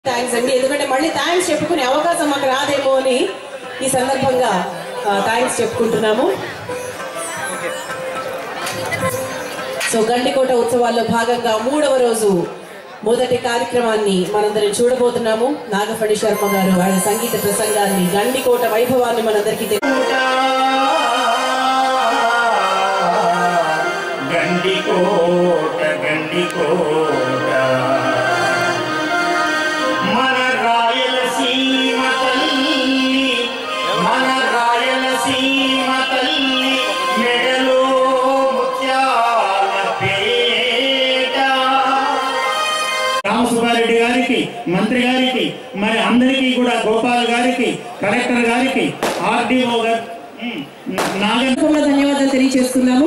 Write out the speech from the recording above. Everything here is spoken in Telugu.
థ్యాంక్స్ అండి, ఎందుకంటే మళ్ళీ థ్యాంక్స్ చెప్పుకునే అవకాశం మాకు రాదేమో అని ఈ సందర్భంగా థ్యాంక్స్ చెప్పుకుంటున్నాము. సో గండికోట ఉత్సవాల్లో భాగంగా 3వ రోజు మొదటి కార్యక్రమాన్ని మనందరం చూడబోతున్నాము. నాగఫణి శర్మ గారు ఆయన సంగీత ప్రసంగాన్ని, గండికోట వైభవాన్ని మనందరికీ రెడ్డి గారికి, మంత్రి గారికి, మరి అందరికీ కూడా గోపాల్ గారికి, కలెక్టర్ గారికి, ఆర్డీఓ గారు ధన్యవాదాలు తెలియజేస్తున్నాము.